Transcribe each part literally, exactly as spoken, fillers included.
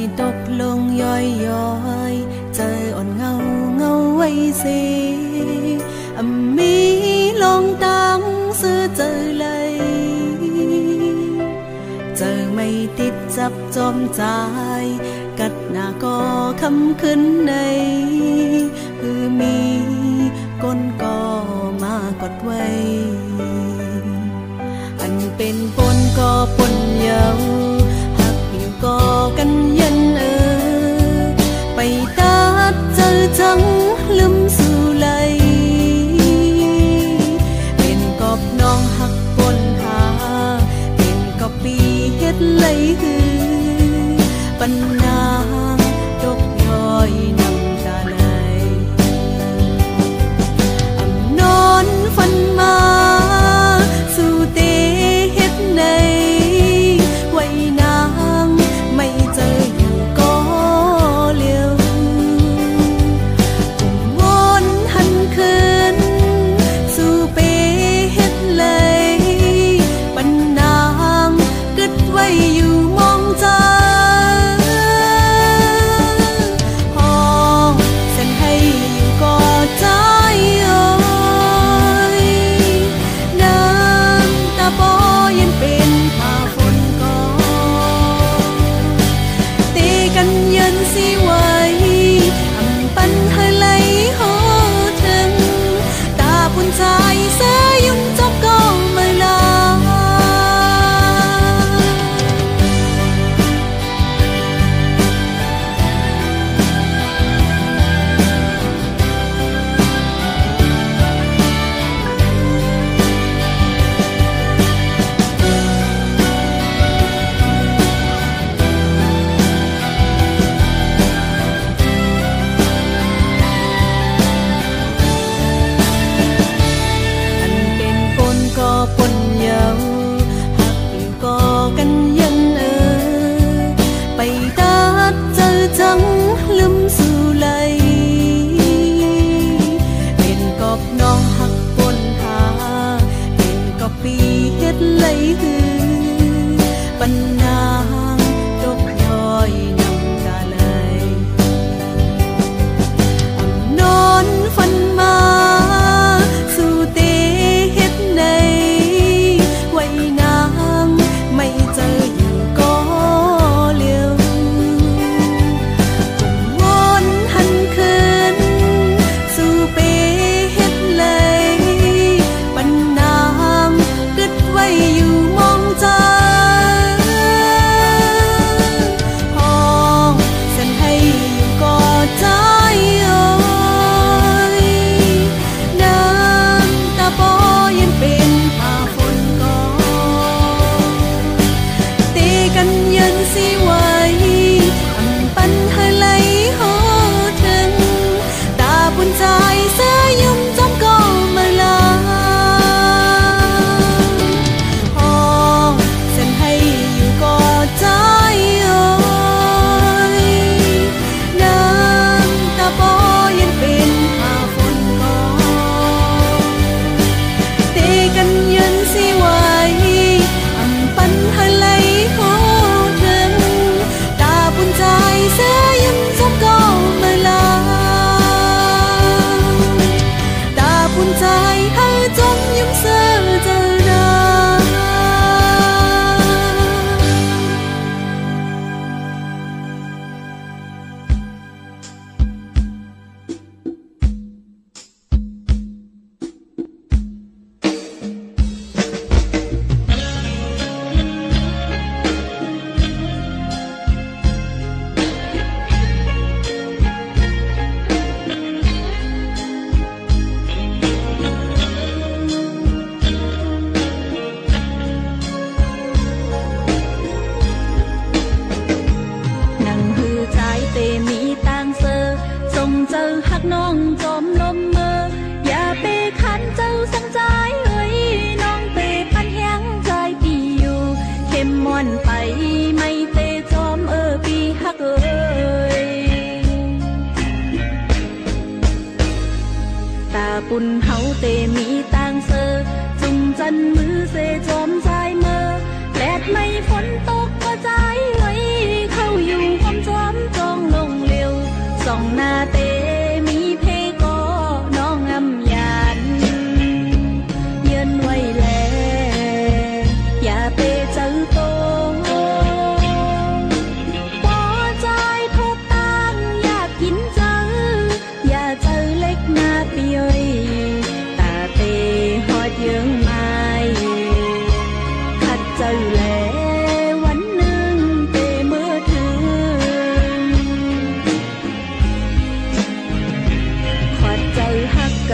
ตกลงย้อยย้อยใจอ่อนเงาเงาไว้สิอำมีลองตั้งซื้อเจอเลยเจอไม่ติดจับจอมใจกัดหน้าก็คำขึ้นในคือมีก้นก็มากดไว้อันเป็นปนก็ปนเยาหักอยู่ก็กันยันเออไปตัดเจอจังลืมสู่ไหลเป็นกอบน้องหักปนหาเป็นกอบปีเฮ็ดไหลคือปัญหาตกย้อยน้ำตาไหลอำนอนฝันมาสู่เตเฮ็ดในไว้นางไม่เจออยู่ก็เลี้ยวผมวนหันคืนสู่เปเฮ็ดเลยปัญนางกึดไว้อยู่มองใจปุ่นเฮาเตมีต่างเซอจุงจันมือเซจอมใจเมอแดดไม่ฝนตกก็ใจเฮ้ยเข้าอยู่ความจอ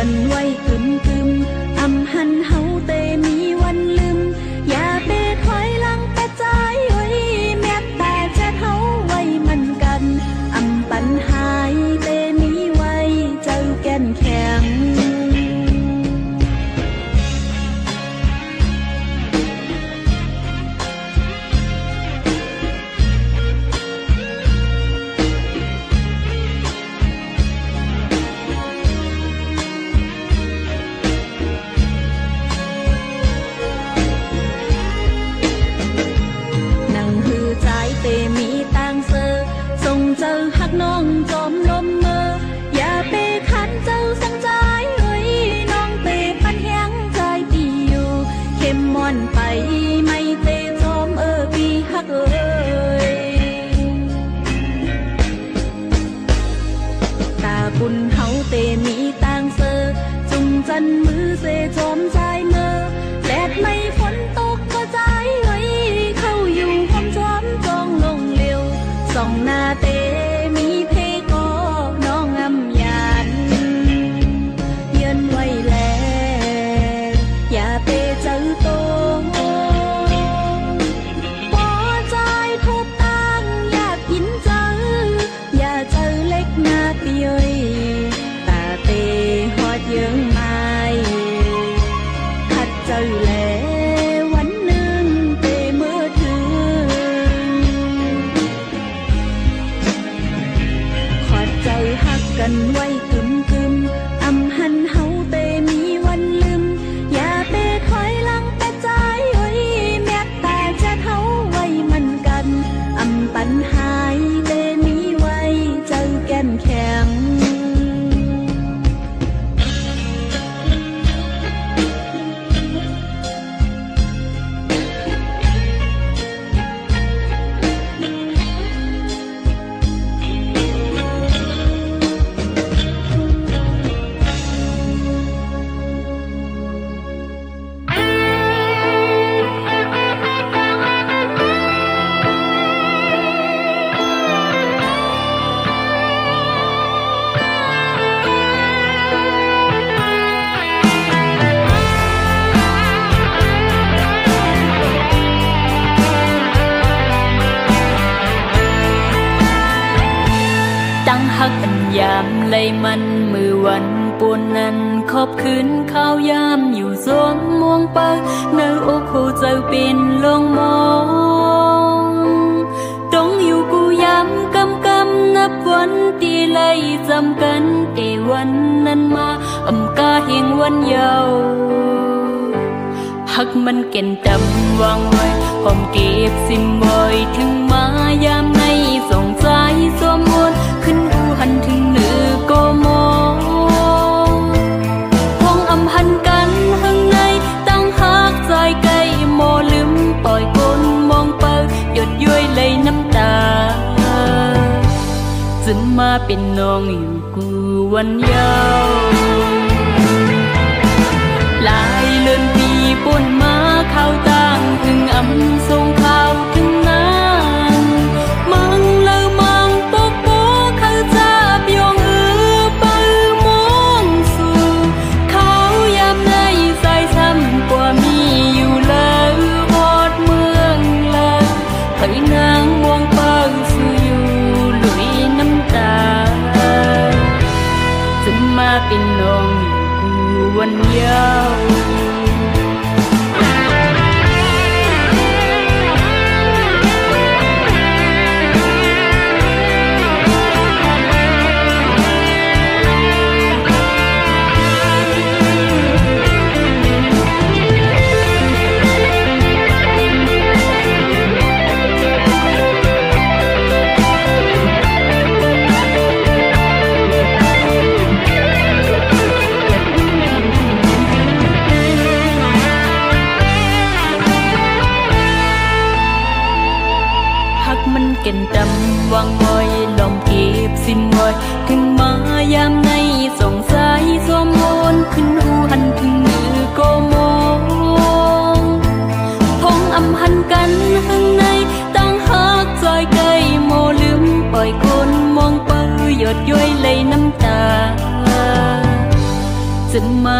กันไว้กึมกึมอำหันเฮาเตมีวันลืมอย่าเปถอยหลังแต่ใจไว้แม้แต่จะเฮาไว้มันกันอำปัญหาเตมีไว้เจ้าแก่นแข็งเจ้าหักน้องจอมลมเมออย่าไปขันเจ้าสังใจเอ้ยน้องเตปันแหงใจปีอยู่เข้มมอนไปไม่เตจอมเออปีหักเอ้ยตาบุญเฮาเตมีต่างเซอจุงจันมือเสจอมใจเมอแดดไม่ฝนตกก็ใจเอ้ยเข้าอยู่ห้องจอมจองลงเร็วส่องหน้าเตมีเพก็น้องอำยานเยือนไว้แลอย่าเตเจ้าโตพอใจทุบตั้งอยากกินเจ้าอย่าเจ้าเล็กหน้าเปียยตาเตหอดเยืองไม้ขัดเจ้าแลวันหนึ่งเตเมื่อถึงเจ้าหักกันไว้กึมกึมอำหันเฮาเตมีวันลืมอย่าไปถอยหลังแต่ใจเอ้ยแม้แต่จะเฮาไว้มันกันอำปัญหาเตมีไว้เจ้าแก่นแข็งหักอันยามไล่มันมือวันปวนนั้นขอบคืนข้าวยามอยู่สวงมวงเปิดเนื้ออกหูเจ้าเป็นลงมองต้องอยู่กูยามกำกำนับวันตีไล่จำกันเอวันนั้นมาอำกาเฮงวันเยาว์หักมันเก่นจำวางไว้หอมเก็บซิมไว้ถึงมายามในส่งใจสวมมนขึ้นอูหันถึงเนื้อโกโมห้องอำหันกันข้างในตั้งหักใจไกลโมลืมปล่อยกลมองเปิดหยดย้อยเลยน้ำตาจึงมาเป็นน้องอยู่กูวันยาวลายเลื่อนปีป่นมาเข้าต่างถึงอำทรงข้าวถึงนั้นมังเลอมังปกโปเขาจับยองเอือปือมองสู่เขายามในใจช้ำกว่ามีอยู่เลยหอดเมืองเลยเคยนางมองเปิงสู่อยู่ลุยน้ำตาจึงมาเป็นน้องอยู่กูวันยาว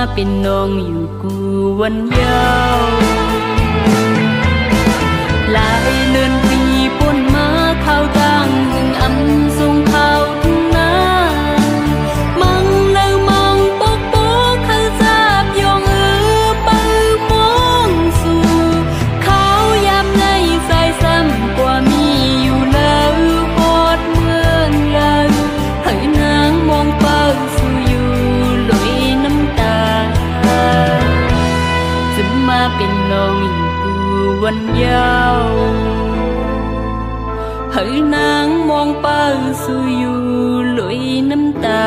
เป็นน้องอยู่กูวันยาวหลายเดือนปีป่นมาเข้าต่างหึงอำทรงเข้าทุ่งนามังเลิงมังปกปกเขาจับยองเออปื้อมองสู่เขายามในสายซ้ำกว่ามีอยู่แล้วโหดเมืองแล้วให้นางมองเปิดสู่อยู่ลอยน้ำตาจะมาเป็นน้องอยู่กูวันยาวให้นางมองเปิดสู่อยู่ลอยน้ำตา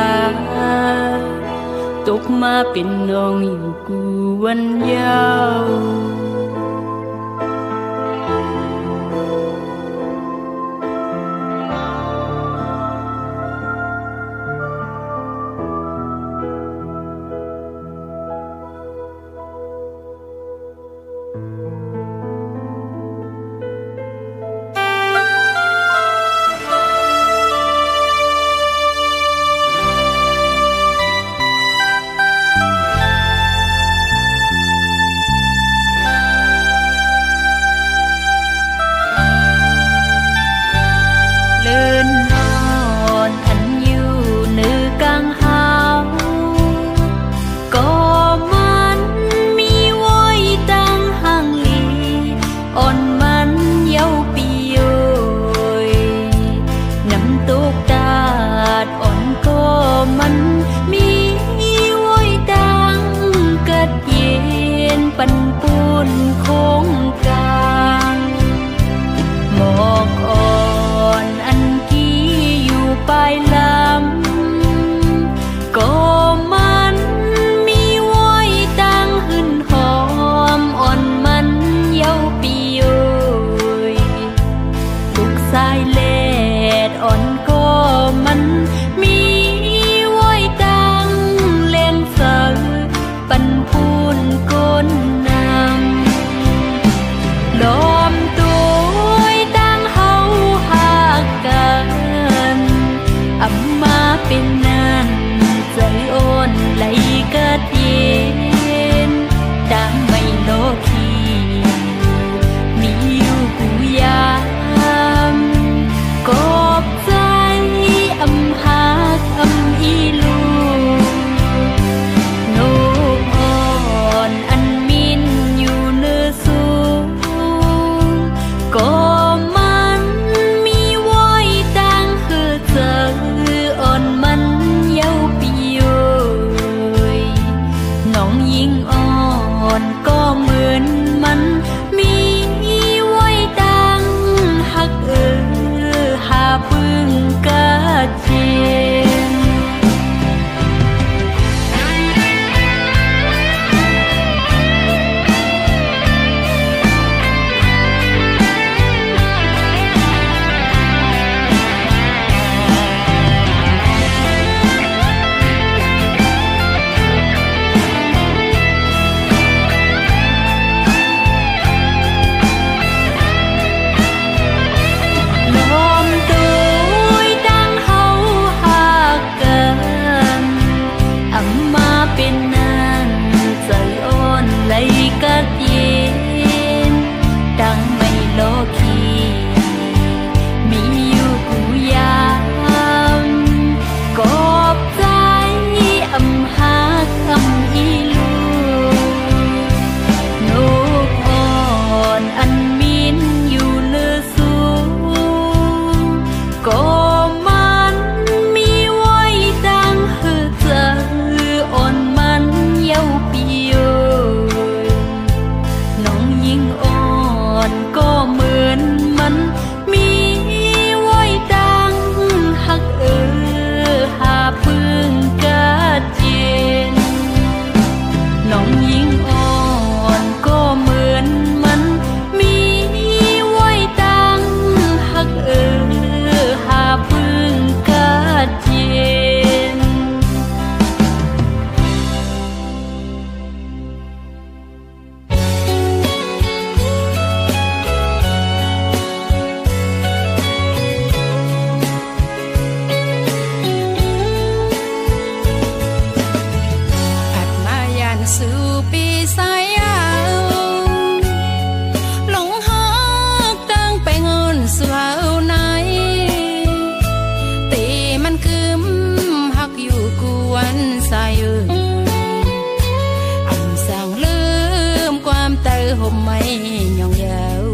ตกมาเป็นน้องอยู่กูวันยาวปันปูนโค้งกลางหมอกอ่อนอันกี้อยู่ปลายลำก็มันมีว้อยตังหึ่นหอมอ่อนมันเย้าปีโอยทุกสายเลดอ่อนก็มันมีว้อยตังเล่นเสือปันปูนก้นลมตัวตั้งเฮาหากกันอำมาเป็นนั่นใจอ่อนไหลกระเทียนดังไม่โลคีมีอยู่กูยามกอบใจอำหักอำอีลูโนอ่อนอันมินอยู่เนื้อสูก็มันมีว้อยตังคือเจออ่อนมันเย้าปีโอยน้องยิงอ่อนก็เหมือนมันมีว้อยตังหักเออหาพึ่งกะเจนมันสู่ปีสายเอาหลงฮักตั้งไปเงินสาวไหนตีมันคืมฮักอยู่กูวันสายอ่ำสั่งลืมความเตอห่มไม่ยองยาว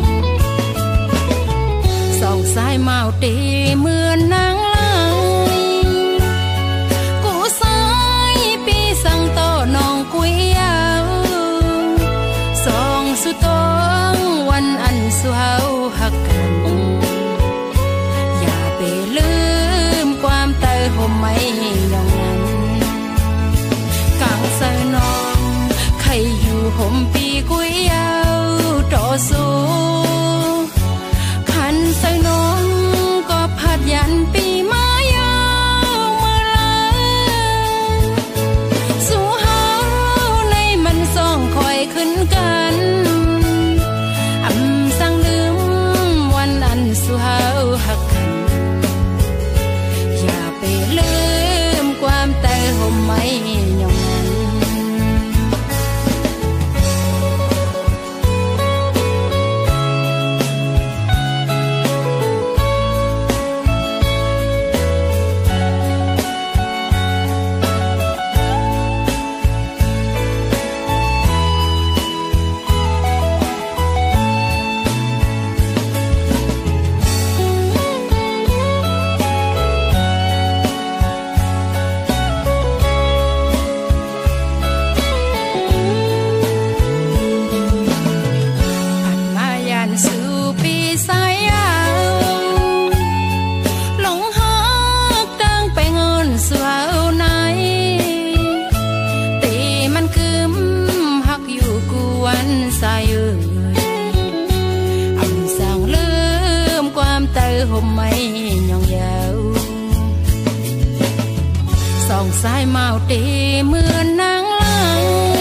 สองสายเมาตีเหมือนนางลายกูสายปีสั่งโตน้องกุยยาวสองสุตองวันอันสุเฮาหักกันอย่าไปลืมความเตอห่มไม่ยองนั้นกางใส่น้องใครอยู่ห่มปีกุยยาวโตสูขันใส่น้องก็พัดยันปีมายาวมาลาสู่เฮาในมันสองคอยขึ้นกันอำสั่งลืมวันอันสู่เฮาหักกันอย่าไปลืมความเตอห่มไม่ยองนั้นห่มไม่ยองยาวสองสายเมาตีเหมือนนางลาย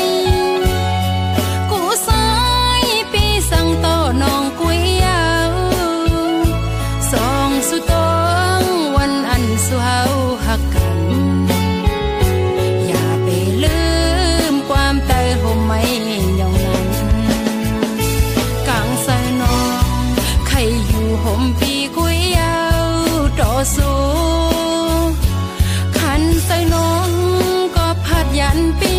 กูสายปีสั่งโตน้องกุยยาวสองสุตองวันอันสุเฮาหักกันอย่าไปลืมความเตอห่มไม่ยองนั้นกางใส่น้องใครอยู่ห่มปีกุยยาวโตสูขันใส่น้องก็พัดยันปี